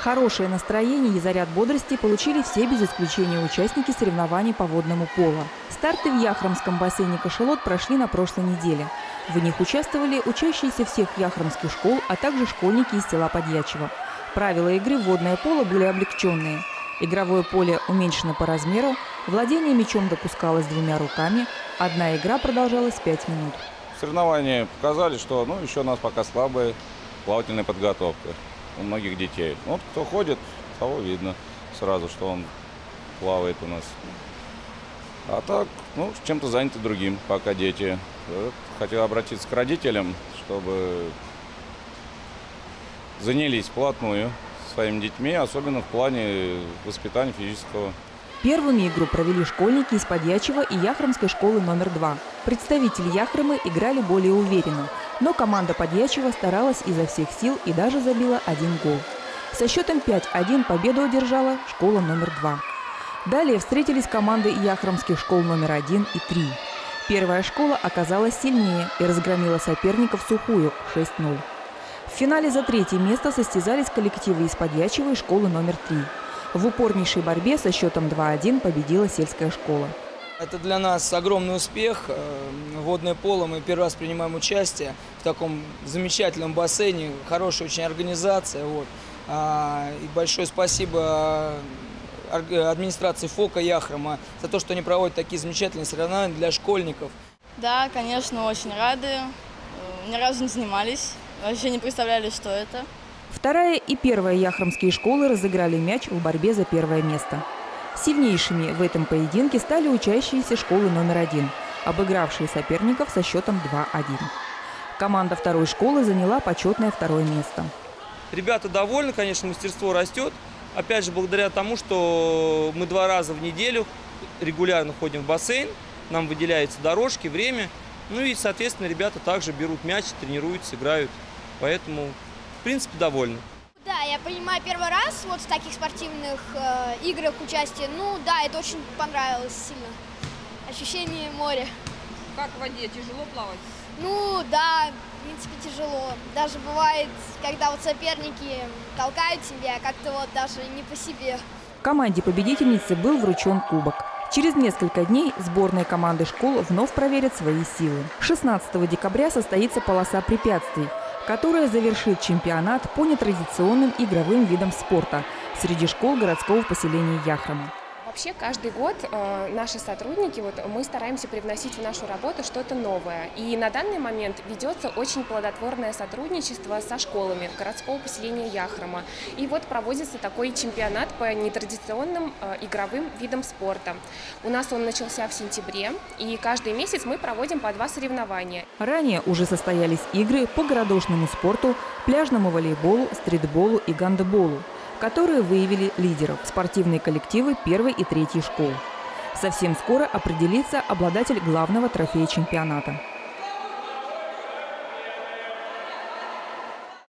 Хорошее настроение и заряд бодрости получили все без исключения участники соревнований по водному поло. Старты в Яхромском бассейне «Кашалот» прошли на прошлой неделе. В них участвовали учащиеся всех яхромских школ, а также школьники из села Подьячево. Правила игры в водное поло были облегченные. Игровое поле уменьшено по размеру, владение мячом допускалось 2 руками, одна игра продолжалась 5 минут. Соревнования показали, что еще у нас пока слабая плавательная подготовка у многих детей. Вот кто ходит, того видно сразу, что он плавает у нас. А так, чем-то заняты другим пока дети. Хотел обратиться к родителям, чтобы занялись вплотную своими детьми, особенно в плане воспитания физического. Первыми игру провели школьники из Подьячева и Яхромской школы номер 2. Представители Яхромы играли более уверенно, но команда Подьячева старалась изо всех сил и даже забила 1 гол. Со счетом 5-1 победу одержала школа номер 2. Далее встретились команды яхромских школ номер 1 и 3. Первая школа оказалась сильнее и разгромила соперников сухую 6-0. В финале за 3-е место состязались коллективы из Подьячева и школы номер 3. В упорнейшей борьбе со счетом 2-1 победила сельская школа. Это для нас огромный успех. Водное поло, мы первый раз принимаем участие в таком замечательном бассейне, хорошая очень организация. И большое спасибо администрации ФОКа Яхрома за то, что они проводят такие замечательные соревнования для школьников. Да, конечно, очень рады. Ни разу не занимались, вообще не представляли, что это. Вторая и первая яхромские школы разыграли мяч в борьбе за 1-е место. Сильнейшими в этом поединке стали учащиеся школы номер 1, обыгравшие соперников со счетом 2-1. Команда второй школы заняла почетное 2-е место. Ребята довольны, конечно, мастерство растет. Опять же, благодаря тому, что мы 2 раза в неделю регулярно ходим в бассейн, нам выделяются дорожки, время. И, соответственно, ребята также берут мяч, тренируются, играют. Поэтому, в принципе, довольны. Да, я принимаю первый раз в таких спортивных играх участие. Да, это очень понравилось сильно. Ощущение моря. Как в воде? Тяжело плавать? Да, в принципе, тяжело. Даже бывает, когда соперники толкают тебя, как-то даже не по себе. Команде победительницы был вручен кубок. Через несколько дней сборные команды школ вновь проверят свои силы. 16 декабря состоится полоса препятствий, которая завершит чемпионат по нетрадиционным игровым видам спорта среди школ городского поселения Яхрома. Вообще каждый год наши сотрудники, мы стараемся привносить в нашу работу что-то новое. И на данный момент ведется очень плодотворное сотрудничество со школами городского поселения Яхрома. И проводится такой чемпионат по нетрадиционным игровым видам спорта. У нас он начался в сентябре, и каждый месяц мы проводим по 2 соревнования. Ранее уже состоялись игры по городошному спорту, пляжному волейболу, стритболу и гандболу, которые выявили лидеров – спортивные коллективы 1-й и 3-й школ. Совсем скоро определится обладатель главного трофея чемпионата.